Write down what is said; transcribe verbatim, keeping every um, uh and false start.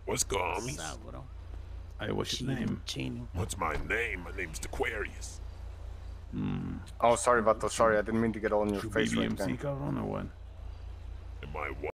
What's good, homies? What's up, bro? Hey, what's your name? Chang. What's my name? My name's Dequarius. Hmm. Oh, sorry, Vato. Sorry, I didn't mean to get all in your True face B B right M C, then. cabrón, or what? Am I what?